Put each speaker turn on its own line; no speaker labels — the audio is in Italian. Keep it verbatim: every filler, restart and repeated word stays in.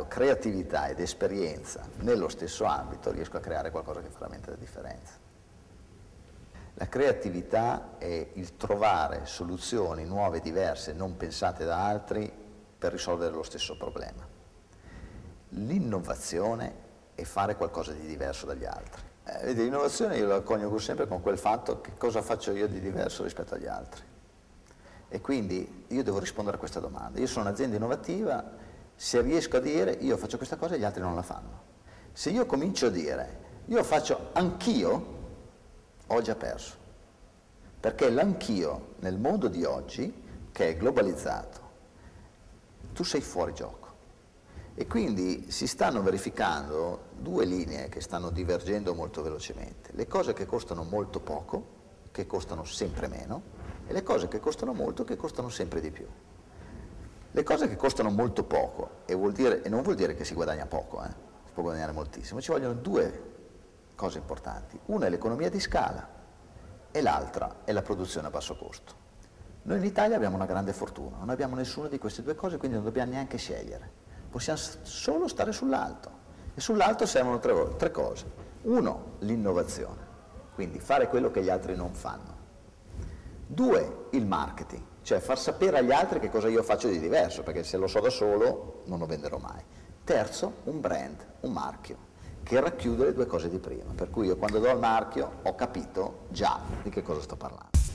mischiando creatività ed esperienza nello stesso ambito, riesco a creare qualcosa che fa veramente la differenza. La creatività è il trovare soluzioni nuove, diverse, non pensate da altri, per risolvere lo stesso problema. L'innovazione è fare qualcosa di diverso dagli altri. Eh, vedi, l'innovazione io la coniugo sempre con quel fatto che cosa faccio io di diverso rispetto agli altri. E quindi io devo rispondere a questa domanda. Io sono un'azienda innovativa, se riesco a dire io faccio questa cosa e gli altri non la fanno. Se io comincio a dire io faccio anch'io, ho già perso. Perché l'anch'io nel mondo di oggi, che è globalizzato, tu sei fuori gioco. E quindi si stanno verificando due linee che stanno divergendo molto velocemente. Le cose che costano molto poco, che costano sempre meno, e le cose che costano molto, che costano sempre di più. Le cose che costano molto poco, e, vuol dire, e non vuol dire che si guadagna poco, eh, si può guadagnare moltissimo, ci vogliono due cose importanti. Una è l'economia di scala e l'altra è la produzione a basso costo. Noi in Italia abbiamo una grande fortuna, non abbiamo nessuna di queste due cose, quindi non dobbiamo neanche scegliere. Possiamo solo stare sull'alto. E sull'alto servono tre, tre cose. Uno, l'innovazione, quindi fare quello che gli altri non fanno. Due, il marketing, cioè far sapere agli altri che cosa io faccio di diverso, perché se lo so da solo non lo venderò mai. Terzo, un brand, un marchio, che racchiude le due cose di prima, per cui io quando do il marchio ho capito già di che cosa sto parlando.